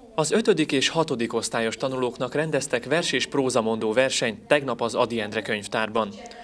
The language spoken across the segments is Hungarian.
Az 5. és 6. osztályos tanulóknak rendeztek vers- és prózamondó versenyt tegnap az Ady Endre könyvtárban.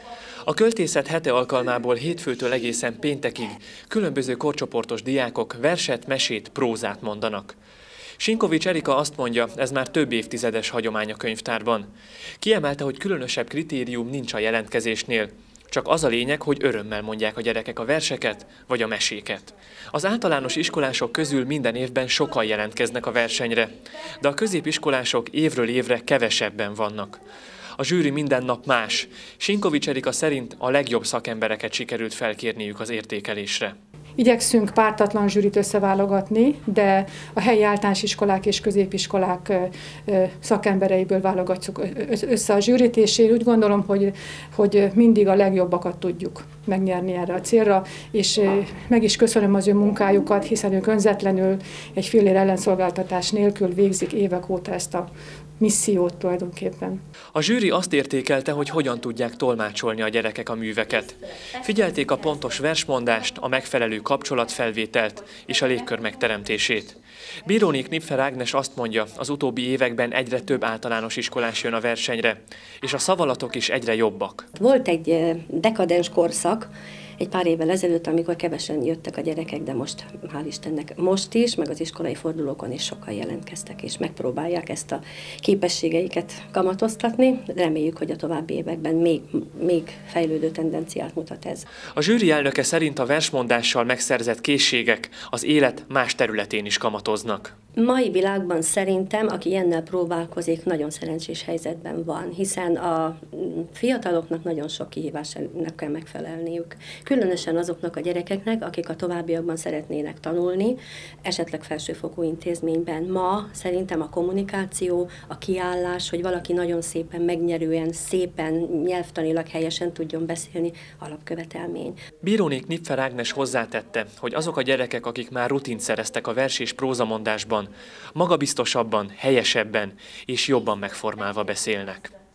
A költészet hete alkalmából hétfőtől egészen péntekig különböző korcsoportos diákok verset, mesét, prózát mondanak. Sinkovics Erika azt mondja, ez már több évtizedes hagyomány a könyvtárban. Kiemelte, hogy különösebb kritérium nincs a jelentkezésnél. Csak az a lényeg, hogy örömmel mondják a gyerekek a verseket vagy a meséket. Az általános iskolások közül minden évben sokan jelentkeznek a versenyre, de a középiskolások évről évre kevesebben vannak. A zsűri minden nap más. Sinkovics Erika szerint a legjobb szakembereket sikerült felkérniük az értékelésre. Igyekszünk pártatlan zsűrit összeválogatni, de a helyi általános iskolák és középiskolák szakembereiből válogatjuk össze a zsűrit, és én úgy gondolom, hogy mindig a legjobbakat tudjuk megnyerni erre a célra, és meg is köszönöm az ő munkájukat, hiszen ők önzetlenül, egy fillér ellenszolgáltatás nélkül végzik évek óta ezt a missziót tulajdonképpen. A zsűri azt értékelte, hogy hogyan tudják tolmácsolni a gyerekek a műveket. Figyelték a pontos versmondást, a megfelelő kapcsolatfelvételt és a légkör megteremtését. Bíróné Knipfer Ágnes azt mondja, az utóbbi években egyre több általános iskolás jön a versenyre, és a szavalatok is egyre jobbak. Volt egy dekadens korszak, egy pár évvel ezelőtt, amikor kevesen jöttek a gyerekek, de most, hál' Istennek, most is, meg az iskolai fordulókon is sokan jelentkeztek, és megpróbálják ezt a képességeiket kamatoztatni. Reméljük, hogy a további években még fejlődő tendenciát mutat ez. A zsűri elnöke szerint a versmondással megszerzett készségek az élet más területén is kamatoznak. Mai világban szerintem, aki ilyennel próbálkozik, nagyon szerencsés helyzetben van, hiszen a fiataloknak nagyon sok kihívásnak kell megfelelniük. Különösen azoknak a gyerekeknek, akik a továbbiakban szeretnének tanulni, esetleg felsőfokú intézményben. Ma szerintem a kommunikáció, a kiállás, hogy valaki nagyon szépen, megnyerően, szépen, nyelvtanilag helyesen tudjon beszélni, alapkövetelmény. Bíróné Knipfer Ágnes hozzátette, hogy azok a gyerekek, akik már rutint szereztek a vers- és prózamondásban, magabiztosabban, helyesebben és jobban megformálva beszélnek.